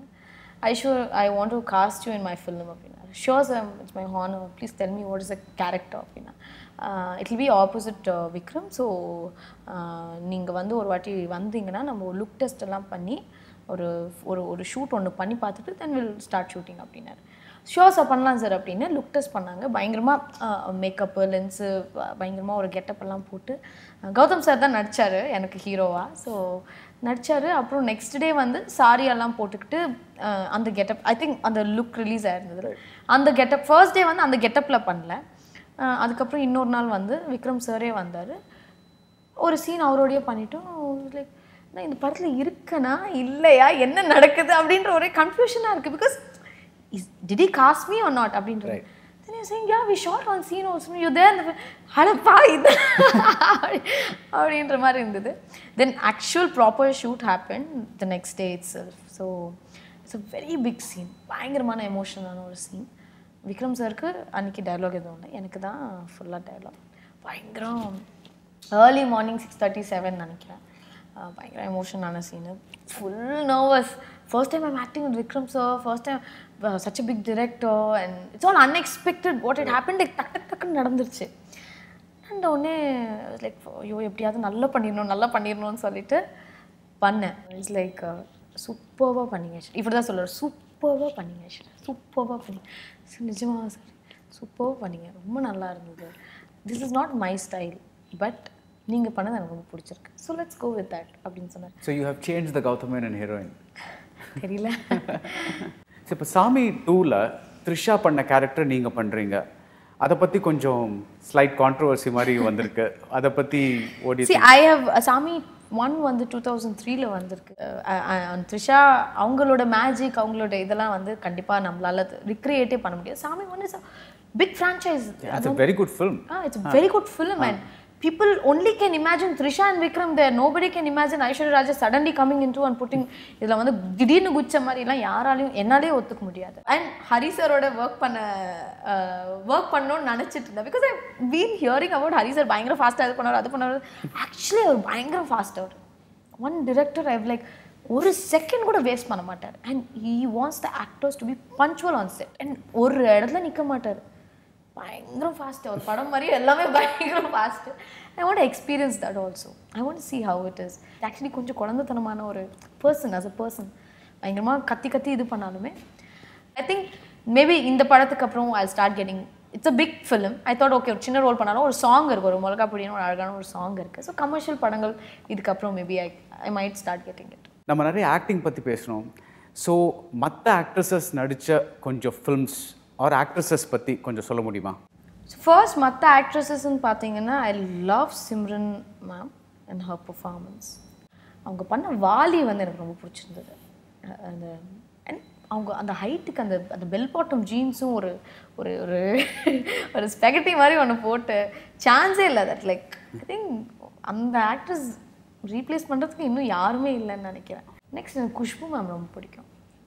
I want to cast you in my film அப்படின்னா. Sure sir, it's my honour, please tell me what is a character அப்படின்னா. It will be opposite Vikram. So நீங்கள் வந்து ஒரு வாட்டி வந்தீங்கன்னா நம்ம ஒரு லுக் டெஸ்ட் எல்லாம் பண்ணி ஒரு ஒரு ஷூட் ஒன்று பண்ணி பார்த்துட்டு தென் வில் ஸ்டார்ட் ஷூட்டிங் அப்படின்னாரு. ஷோர் சார் பண்ணலாம் சார் அப்படின்னு லுக் டெஸ்ட் பண்ணாங்க. பயங்கரமாக மேக்கப்பு, லென்ஸு, பயங்கரமாக ஒரு கெட்டப்பெல்லாம் போட்டு கௌதம் சார் தான் நடித்தார் எனக்கு ஹீரோவாக. ஸோ நடித்தார். அப்புறம் நெக்ஸ்ட் டே வந்து சாரியெல்லாம் போட்டுக்கிட்டு அந்த கெட்டப், ஐ திங்க் அந்த லுக் ரிலீஸ் ஆயிருந்தது. அந்த கெட்டப் ஃபர்ஸ்ட் டே வந்து அந்த கெட்டப்பில் பண்ணல. அதுக்கப்புறம் இன்னொரு நாள் வந்து விக்ரம் சாரே வந்தார். ஒரு சீன் அவரோடையே பண்ணிட்டோம். லைக் நான் இந்த படத்தில் இருக்கேனா இல்லையா, என்ன நடக்குது அப்படின்ற ஒரே கன்ஃபியூஷனாக இருக்குது. Because did he cast me or not அப்படின்றது. Then you're saying yeah we shot one scene also, you there, அடப்பா இது அப்படின்ற மாதிரி இருந்தது. Then actual proper shoot happened the next day itself. So it's a very big scene, பயங்கரமான எமோஷனலான ஒரு scene. Vikram சாருக்கு அன்றைக்கி டைலாக் எதுவும் இல்லை, எனக்கு தான் ஃபுல்லாக டைலாக். பயங்கரம் ஏர்லி மார்னிங் 6:37 நினைக்கிறேன். பயங்கர எமோஷனான scene, full nervous. First time I'm acting with Vikram sir, first time such a big director and it's all unexpected what had happened, like டக்குன்னு நடந்துருச்சு. அண்ட் உடனே லைக் ஐயோ எப்படியாவது நல்லா பண்ணிடணும்னு சொல்லிட்டு பண்ணேன். இட்ஸ் லைக் சூப்பராக பண்ணிங்க இப்படி தான் சொல்லுவார், சூப்பராக பண்ணிங்க சூப்பராக பண்ணி. நிஜமாக சார் சூப்பராக பண்ணிங்க, ரொம்ப நல்லா இருந்தது. This is not my style but நீங்கள் பண்ணது எனக்கு ரொம்ப பிடிச்சிருக்கு, so let's go with that அப்படின்னு சொன்னார். So you have change the Gautham Menon heroine. தெரியல. ஸோ இப்போ சாமி 2ல் த்ரிஷா பண்ண கேரக்டர் நீங்கள் பண்ணுறீங்க, அதை பற்றி கொஞ்சம் ஸ்லைட் கான்ட்ரவர்சி மாதிரி வந்திருக்கு, அதை பற்றி ஓடி. ஐ ஹவ் சாமி 1 வந்து 2003 வந்திருக்கு. த்ரிஷா அவங்களோட மேஜிக் அவங்களோட இதெல்லாம் வந்து கண்டிப்பாக நம்மளால ரிக்ரியேட்டே பண்ண முடியாது. Saamy 1 is a big franchise. It's a very good film. It's a very good film and people only can imagine Trisha and Vikram there. Nobody can imagine Aishwarya Rajesh suddenly coming into and putting idla vandu திடீர்னு குச்ச மாதிரி எல்லாம் யாராலையும் என்னாலே ஒத்துக்க முடியாது. And Hari sir-ஓட work பண்ணனும்னு நினைச்சிட்டு இருந்தேன். Because I've been hearing about Hari sir பயங்கர ஃபாஸ்டா அது பண்ணாரு. Actually அவர் பயங்கர ஃபாஸ்ட் அவர். One director I've like ஒரு செகண்ட் கூட வேஸ்ட் பண்ண மாட்டார். And he wants the actors to be punctual on set. And ஒரு இடத்துல நிக்க மாட்டார். பயங்கரம் ஃபாஸ்ட் ஒரு படம் மாதிரி எல்லாமே பயங்கரம் fast. I want to experience that also. I want to see how it is. Actually கொஞ்சம் குழந்தைத்தனமான ஒரு person as a person. பயங்கரமா கத்தி இது பண்ணாலுமே I think maybe இந்த படத்துக்கு அப்புறம் I'll start getting it's a big film. I thought okay ஒரு சின்ன ரோல் பண்ணாலும் ஒரு சாங் இருக்கு, ஒரு மிளகா பொடியான ஒரு அழகான ஒரு சாங் இருக்கு. ஸோ கமர்ஷியல் படங்கள் இதுக்கு அப்புறம் maybe I might start getting it. நம்ம நிறைய ஆக்டிங் பற்றி பேசணும். ஸோ மற்ற ஆக்ட்ரஸஸ் நடித்த கொஞ்சம் ஃபில்ம்ஸ் ஆர் ஆக்ட்ரஸஸ் பற்றி கொஞ்சம் சொல்ல முடியுமா? ஃபர்ஸ்ட் மற்ற ஆக்ட்ரஸஸ்ன்னு பார்த்தீங்கன்னா I love Simran ma'am and her performance. அவங்க பண்ண வாலி வந்து எனக்கு ரொம்ப பிடிச்சிருந்தது. அந்த அண்ட் அவங்க அந்த ஹைட்டுக்கு அந்த பெல் பாட்டம் ஜீன்ஸும் ஒரு ஒரு ஒரு ஒரு ஸ்பெகட்டி மாதிரி ஒன்று போட்டு சான்ஸே இல்லை. தட் லைக் ஐ திங்க் அந்த ஆக்ட்ரஸ் ரீப்ளேஸ் பண்ணுறதுக்கு இன்னும் யாருமே இல்லைன்னு நினைக்கிறேன். நெக்ஸ்ட் எனக்கு குஷ்பு மேம் ரொம்ப பிடிக்கும்.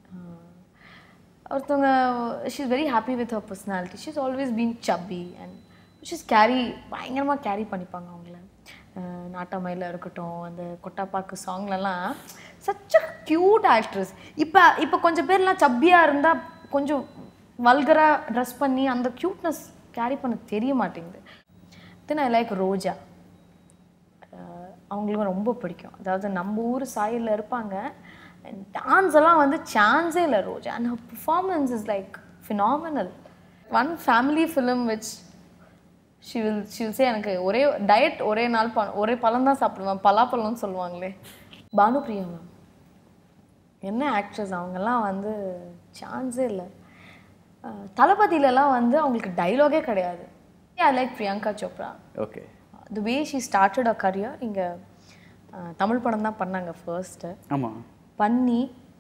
ஒருத்தவங்க she is very happy with her personality. She is always been chubby and she is பயங்கரமாக கேரி பண்ணிப்பாங்க அவங்கள. நாட்டாமையில் இருக்கட்டும், அந்த கொட்டாப்பாக்கு சாங்லலாம் சச் அ க்யூட் ஆக்ட்ரஸ். இப்போ கொஞ்சம் பேர்லாம் சப்பியாக இருந்தால் கொஞ்சம் வல்கராக ட்ரெஸ் பண்ணி அந்த க்யூட்னஸ் கேரி பண்ண தெரிய மாட்டேங்குது. Then I like Roja. அவங்களுக்கும் ரொம்ப பிடிக்கும். அதாவது நம்ம ஊர் சாயலில் இருப்பாங்க. டான்ஸ் எல்லாம் வந்து சான்ஸே இல்லை Roja. And her performance is like phenomenal. One family film which she will say எனக்கு ஒரே டயட் ஒரே நாள் ஒரே பழம் தான் சாப்பிடுவேன், பலாப்பழம்னு சொல்லுவாங்களே. பானுப்ரியா மேம் என்ன ஆக்ட்ரஸ். அவங்கெல்லாம் வந்து சான்ஸே இல்லை. தளபதியிலலாம் வந்து அவங்களுக்கு டைலாகே கிடையாது. I like Priyanka Chopra. Okay. The way she started a career. இங்கே தமிழ் படம் தான் பண்ணாங்க ஃபர்ஸ்ட்டு. ஆமாம். பண்ணி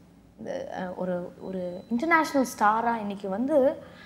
ஒரு ஒரு இன்டர்நேஷ்னல் ஸ்டாராக இன்றைக்கி வந்து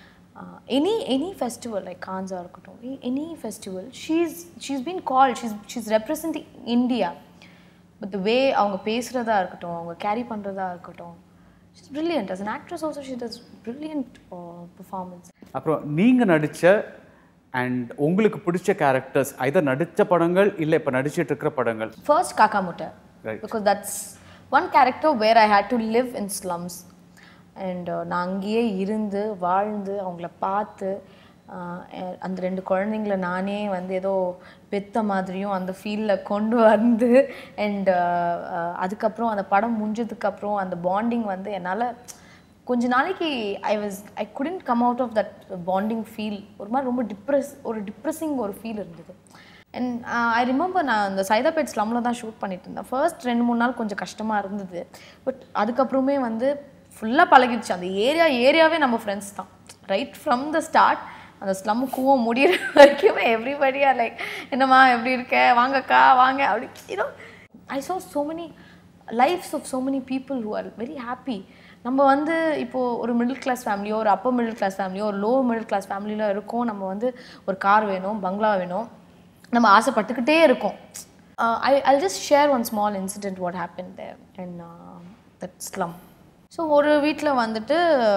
எனி ஃபெஸ்டிவல் லைக் கான்ஸாக இருக்கட்டும், any festival she's been call, she's representing India. But the way அவங்க பேசுகிறதா இருக்கட்டும், அவங்க கேரி பண்ணுறதா இருக்கட்டும், she's brilliant. As an actress also she does brilliant performance. அப்புறம் நீங்கள் நடித்த அண்ட் உங்களுக்கு பிடிச்ச கேரக்டர்ஸ் ஐதர் நடித்த படங்கள் இல்லை இப்போ நடிச்சிட்டு இருக்கிற படங்கள்? First Kaakka Muttai. Because that's one character where I had to live in slums. And நான் அங்கேயே இருந்து வாழ்ந்து அவங்கள பார்த்து அந்த 2 குழந்தைங்கள நானே வந்து ஏதோ பெத்த மாதிரியும் அந்த ஃபீல்டில் கொண்டு வந்து அண்ட் அதுக்கப்புறம் அந்த படம் முடிஞ்சதுக்கப்புறம் அந்த பாண்டிங் வந்து என்னால் கொஞ்ச நாளைக்கு I couldn't come out of that bonding feel. ஒரு மாதிரி ரொம்ப டிப்ரெஸிங் ஒரு ஃபீல் இருந்தது. அண்ட் ஐ ரிமெம்பர் நான் அந்த சைதாபேட் ஸ்லம்மில் தான் ஷூட் பண்ணிட்டு இருந்தேன். ஃபர்ஸ்ட் 2-3 நாள் கொஞ்சம் கஷ்டமாக இருந்தது. பட் அதுக்கப்புறமே வந்து ஃபுல்லாக பழகிடுச்சு. அந்த ஏரியாவே நம்ம ஃப்ரெண்ட்ஸ் தான். ரைட் ஃப்ரம் த ஸ்டார்ட் அந்த ஸ்லம் கூவம் முடிகிற வரைக்குமே எவ்ரிபடியா லைக் என்னம்மா எப்படி இருக்க, வாங்கக்கா வாங்க அப்படி. You know I saw so many lives of so many people who are very happy. நம்ம வந்து இப்போது ஒரு மிடில் கிளாஸ் ஃபேமிலியோ, ஒரு அப்பர் மிடில் கிளாஸ் ஃபேமிலியோ, ஒரு லோ மிடில் கிளாஸ் ஃபேமிலியில் இருக்கோம். நம்ம வந்து ஒரு கார் வேணும், பங்களா வேணும், நம்ம ஆசைப்பட்டுக்கிட்டே இருக்கோம். I'll just share one small incident what happened there in that slum. So ஒரு வீட்டில் வந்துட்டு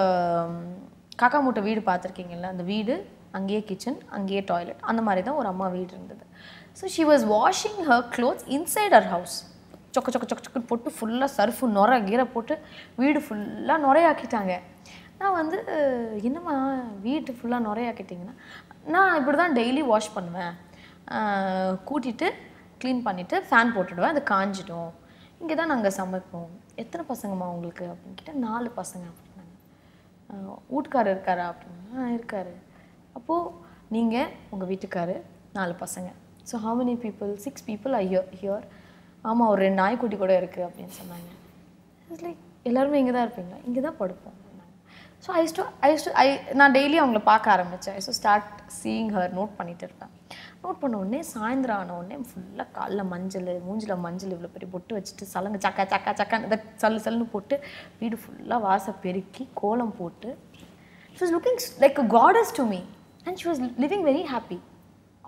காக்கா முட்டை வீடு பார்த்துருக்கீங்கல்ல, அந்த வீடு அங்கேயே கிச்சன், அங்கேயே டாய்லெட், அந்த மாதிரி தான் ஒரு அம்மா வீடு இருந்தது. So she was washing her clothes inside her house. சொக்கு போட்டு ஃபுல்லாக சர்ஃபு கீரை போட்டு வீடு ஃபுல்லாக நுரையாக்கிட்டாங்க. நான் வந்து என்னம்மா வீட்டு ஃபுல்லாக நுரையாக்கிட்டிங்கன்னா, நான் இப்படி தான் டெய்லி வாஷ் பண்ணுவேன், கூட்டிட்டு க்ளீன் பண்ணிவிட்டு ஃபேன் போட்டுடுவேன், அது காஞ்சிடும், இங்கே தான் நாங்கள் சமைப்போம். எத்தனை பசங்கம்மா உங்களுக்கு அப்படின்னு கேட்டால் 4 பசங்க அப்படின்னாங்க. வீட்டுக்காரர் இருக்காரா அப்படின்னா இருக்காரு. அப்போது நீங்கள் உங்கள் வீட்டுக்காரு 4 பசங்க. So how many people? 6 people are here. ஆமாம், ஒரு 2 நாய்க்குட்டி கூட இருக்குது அப்படின்னு சொன்னாங்க. இட்ஸ் லைக் எல்லாருமே இங்கே தான் இருப்பீங்களா? இங்கே தான் படுப்போம் அப்படின்னாங்க. ஸோ நான் டெய்லி அவங்கள பார்க்க ஆரம்பித்தேன். So start seeing her, note பண்ணிகிட்டு இருப்பேன். நோட் பண்ண உடனே சாயந்தரம் ஆன உடனே ஃபுல்லாக காலைல மஞ்சள், மூஞ்சில் மஞ்சள் இவ்வளோ பெரிய பொட்டு வச்சுட்டு சலங்கு சக்கான்னு இதை சல்லுன்னு போட்டு வீடு ஃபுல்லாக வாசை பெருக்கி கோலம் போட்டு she was looking like a goddess to me and she was living very happy.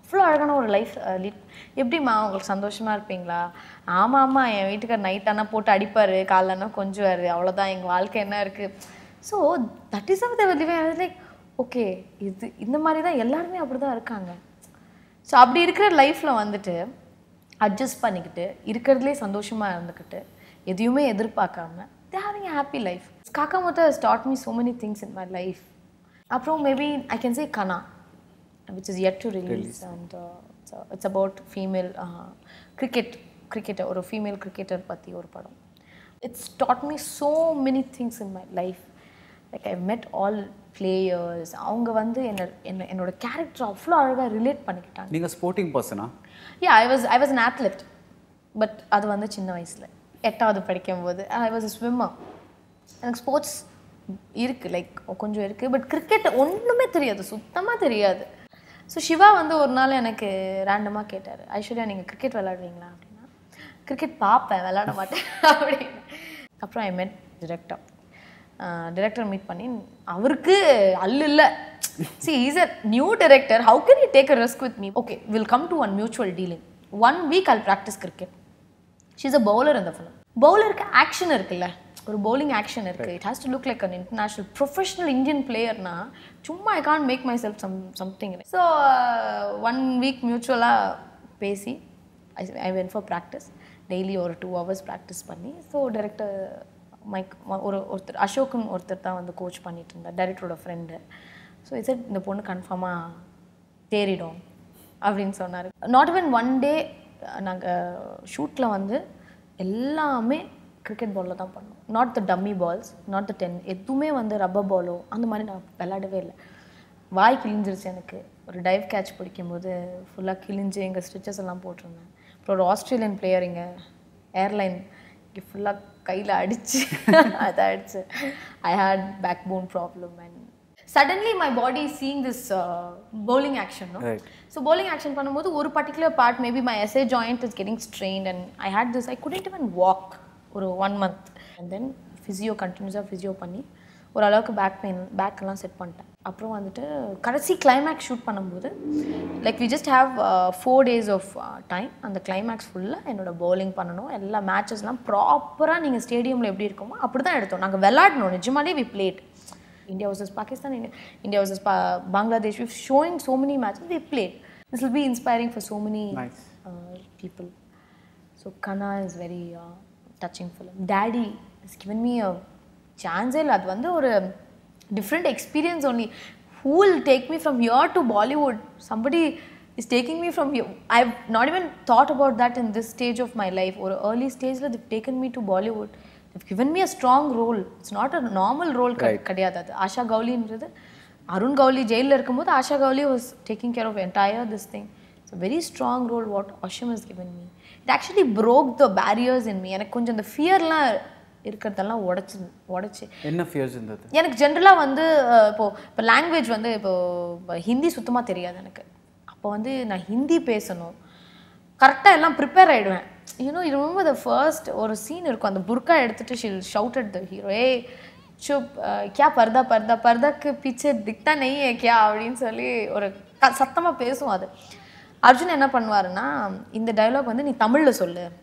அவ்வளோ அழகான ஒரு லைஃப் லீட். எப்படிம்மா உங்களுக்கு சந்தோஷமாக இருப்பீங்களா? ஆமாம் ஆமாம், என் வீட்டுக்கார் நைட் ஆனால் போட்டு அடிப்பார், காலைலன்னா கொஞ்சுவார், அவ்வளோதான் எங்கள் வாழ்க்கை என்ன இருக்குது. So that is of the like okay, இது இந்த மாதிரி தான் எல்லாருமே அப்படி தான் இருக்காங்க. ஸோ அப்படி இருக்கிற லைஃப்பில் வந்துட்டு அட்ஜஸ்ட் பண்ணிக்கிட்டு இருக்கிறதுலே சந்தோஷமாக இருந்துக்கிட்டு எதையுமே எதிர்பார்க்காம they having a happy life. Kaaka Muttai has taught me so many things in my life. Aprom maybe I can say Kanaa, which is yet to release, and it's about female cricketer or a female cricketer பத்தி ஒரு படம். It's taught me so many things in my life. Like I've met all players. அவங்க வந்து என்னோட character அவ்வளோ அழகாக relate பண்ணிக்கிட்டாங்க. நீங்கள் ஸ்போர்ட்டிங் பர்சனா? Yeah, I was an athlete. But அது வந்து சின்ன வயசில் 8வது படிக்கும்போது I was a swimmer. எனக்கு ஸ்போர்ட்ஸ் இருக்குது, லைக் கொஞ்சம் இருக்குது. பட் கிரிக்கெட் ஒன்றுமே தெரியாது, சுத்தமாக தெரியாது. ஸோ சிவா வந்து ஒரு நாள் எனக்கு ரேண்டமாக கேட்டார், ஐஸ்வர்யா நீங்கள் கிரிக்கெட் விளையாடுவீங்களா அப்படின்னா. கிரிக்கெட் பார்ப்பேன், விளையாட மாட்டேன் அப்படின்னு. அப்புறம் ஐ மெட் டிரெக்டர் மீட் பண்ணி, அவருக்கு அல்லு இல்லை. See, he's a new director. How can you take a risk with me? Okay, we'll come to one mutual dealing. 1 week I'll practice cricket. She's a bowler in the film. Bowler ku action irukilla. Or bowling action irukku. It has to look like an international professional Indian player na. Chumma I can't make myself something. So 1 week mutual pesi. I went for practice. Daily or 2 hours practice panni. So director ஒருத்தர் அசோக்னு ஒருத்தர் தான் வந்து coach பண்ணிட்டு இருந்தார், டைரக்டரோட friend. So it's இந்த பொண்ணு கன்ஃபார்மாக தேறிடும் அப்படின்னு சொன்னார். நாட் ஈவன் 1 டே நாங்கள் ஷூட்டில் வந்து எல்லாமே கிரிக்கெட் பாலில் தான் பண்ணோம். Not the dummy balls, not the 10, எதுவுமே வந்து ரப்பர் பாலோ அந்த மாதிரி நான் விளையாடவே இல்லை. வாய் கிழிஞ்சிருச்சு எனக்கு. ஒரு டைவ் கேட்ச் பிடிக்கும்போது ஃபுல்லாக கிழிஞ்சு எங்கள் ஸ்டிச்சஸ் எல்லாம் போட்டிருந்தேன். அப்புறம் ஒரு ஆஸ்திரேலியன் பிளேயர் இங்கே ஏர்லைன் இங்கே ஃபுல்லாக கையில் அடிச்சு அதாயிடுச்சு. I had backbone problem and suddenly my body is seeing this bowling action, no? Right. So bowling action பண்ணும்போது ஒரு particular part, maybe my SA joint is getting strained and I had this, I couldn't even walk ஒரு 1 month. And then continuously physio பண்ணி ஒரு அளவுக்கு back எல்லாம் set பண்ணிட்டேன். அப்புறம் வந்துட்டு கடைசி கிளைமேக்ஸ் ஷூட் பண்ணும்போது like we just have 4 days of time. அந்த கிளைமேக்ஸ் ஃபுல்லாக என்னோட bowling பண்ணணும். எல்லா மேட்சஸ்லாம் ப்ராப்பராக நீங்கள் ஸ்டேடியமில் எப்படி இருக்குமோ அப்படி தான் எடுத்தோம். நாங்கள் விளையாடணும், நிஜமாலே we played. India versus Pakistan, India versus Bangladesh. We've showing so many matches. We played. This will be inspiring for so many people. So Kanaa is very touching film. Daddy has given me a chance. That one or a different experience only. Who will take me from here to Bollywood? Somebody is taking me from here. I've not even thought about that in this stage of my life. Or early stage, they've taken me to Bollywood. They've given me a strong role. It's not a normal role. Kadiyada. Asha Gauli inradu. Arun Gauli jail la irukumbodhu Asha Gauli was taking care of entire this thing. It's a very strong role what Asham has given me. It actually broke the barriers in me. எனக்கு கொஞ்சம் அந்த ஃபியர்லாம் இருக்கிறதெல்லாம் உடைச்சு. என்ன ஃபியர்ஸ் இருந்தது? எனக்கு ஜென்ரலாக வந்து இப்போ லாங்குவேஜ் வந்து இப்போ ஹிந்தி சுத்தமாக தெரியாது எனக்கு. அப்போ வந்து நான் ஹிந்தி பேசணும், கரெக்டாக எல்லாம் ப்ரிப்பேர் ஆகிடுவேன். You know, you remember the first ஒரு சீன் இருக்கும், அந்த புர்கா எடுத்துட்டு she'll shout at the hero, hey chup kya parda ke piche dikhta nahi hai kya அப்படின்னு சொல்லி ஒரு சத்தமா பேசும். அது அர்ஜுன் என்ன பண்ணுவாருன்னா, இந்த டயலாக் வந்து நீ தமிழ்ல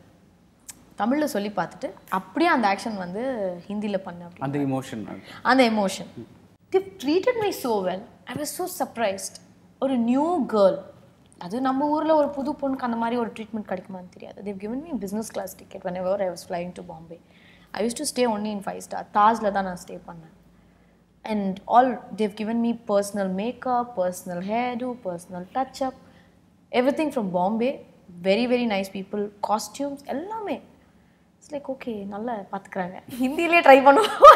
சொல்லி பார்த்துட்டு அப்படியே அந்த ஆக்ஷன் வந்து ஹிந்தில பண்ணு அப்படி. அந்த emotion they treated me so well. I was so surprised. ஒரு நியூ கேர்ள், அது நம்ம ஊரில் ஒரு புது பொண்ணுக்கு அந்த மாதிரி ஒரு ட்ரீட்மெண்ட் கிடைக்குமான்னு தெரியாது. they've given me business class ticket whenever I was flying to Bombay. I used to stay only in 5-star. தாஜ்ல தான் நான் ஸ்டே பண்ணேன். And all they've given me personal makeup, personal hairdo, personal touch-up, everything from Bombay. Very very nice people, costumes எல்லாமே. It's like okay, நல்லா பார்த்துக்கிறாங்க. ஹிந்தியிலே try பண்ணுவோம்.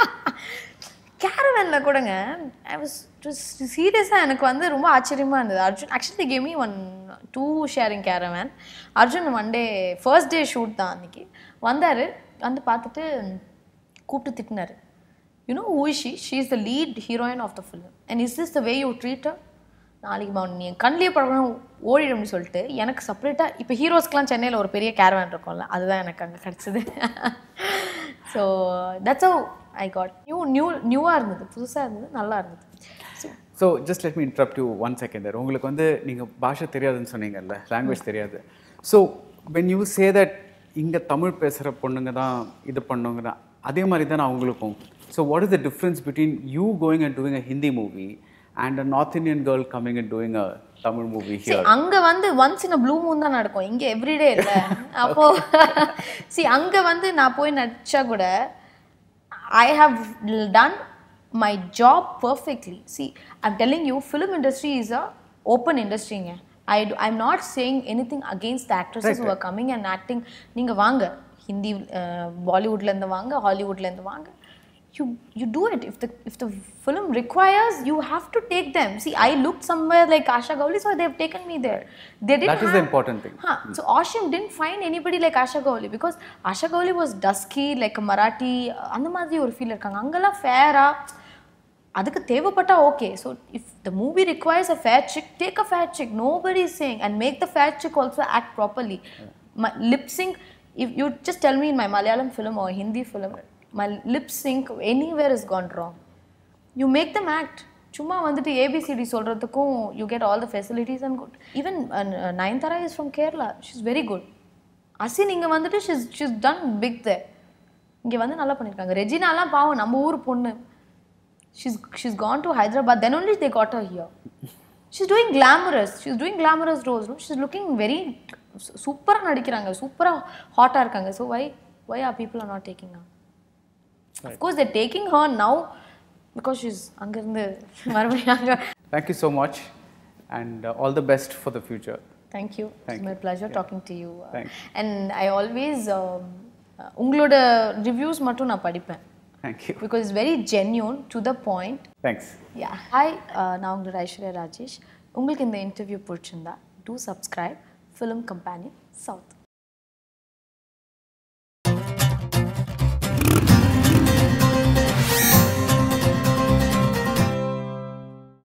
கேரவேனில் கூடங்க I was சீரியஸாக எனக்கு வந்து ரொம்ப ஆச்சரியமாக இருந்தது. Arjun actually came me 2 sharing caravan. Arjun 1 day first day shoot தான் அன்றைக்கி வந்தார். வந்து பார்த்துட்டு கூப்பிட்டு திட்டினார். You know who is she is the lead heroine of the film and is this the way you treat her? நாளைக்கு நீ என் கண்ணிலே படம் ஓடிடும்னு சொல்லிட்டு எனக்கு செப்பரேட்டாக இப்போ ஹீரோஸ்க்கெலாம் சென்னையில் ஒரு பெரிய கேரவேன் இருக்கும்ல, அதுதான் எனக்கு அங்கே கிடச்சிது. So that's how I got நியூவாக இருந்தது, புதுசாக இருந்தது, நல்லா இருந்தது. So just let me interrupt you 1 second there. உங்களுக்கு வந்து நீங்கள் பாஷை தெரியாதுன்னு சொன்னீங்கல்ல, லாங்குவேஜ் தெரியாது. So when you say that இங்கே தமிழ் பேசுகிற பொண்ணுங்க தான் இது பண்ணுங்க, அதே மாதிரி தான் அவங்களுக்கும். So what is the difference between you going and doing a Hindi movie and a north Indian girl coming and doing a Tamil movie here? அங்க வந்து once in a blue moon தான் நடக்கும், இங்க எவ்ரிடே இல்ல. அப்போ அங்க வந்து நான் போய் நடிச்சா கூட I have done my job perfectly. See, I'm telling you, film industry is a open industry. I'm not saying anything against the actresses who are coming and acting. நீங்க வாங்க, ஹிந்தி பாலிவுட்ல இருந்து வாங்க, ஹாலிவுட்ல இருந்து வாங்க. You do it. If the film requires, you have to take them. See, I looked somewhere like Asha Gowli, so they've taken me there. They didn't. That is the important thing. So Oshim didn't find anybody like Asha Gowli because Asha Gowli was dusky, like a Marathi. அந்த மாதிரி ஒரு feel இருக்காங்க. அங்கெல்லாம் ஃபேரா அதுக்கு தேவைப்பட்டா okay. So if the movie requires a fair chick, take a fair chick. Nobody is saying, and make the fair chick also act properly. Lip sync. If you just tell me in my Malayalam film or Hindi film, my lip sync anywhere has gone wrong. You make them act. சும்மா வந்துட்டு ABCD சொல்றதுக்கும் you get all the facilities and good. Even Nayanthara is from Kerala. She's very good. Asin இங்க வந்துட்டு she's done big there. இங்க வந்து நல்லா பண்ணிருக்காங்க. ரெஜினாலாம் பாவம் நம்ம ஊர் பொண்ணு. She's gone to Hyderabad. Then only they got her here. She's doing glamorous. She's doing glamorous roles. No? She's looking very super நடிக்கிறாங்க. சூப்பரா ஹாட்டா இருக்காங்க. So why are people are not taking her? Right. Of course they're taking her now because she's அங்க இருந்து மறுபடியும் அங்க. Thank you so much and all the best for the future. Thank you. It's my pleasure talking to you. And I always உங்களோட reviews மட்டும் நான் படிப்பேன். Thank you. Because it's very genuine, to the point. Thanks. Yeah. Hi, நான் உங்களோட Aishwarya Rajesh. உங்களுக்கு இந்த interview பிடிச்சிருந்தா do subscribe Film Companion South.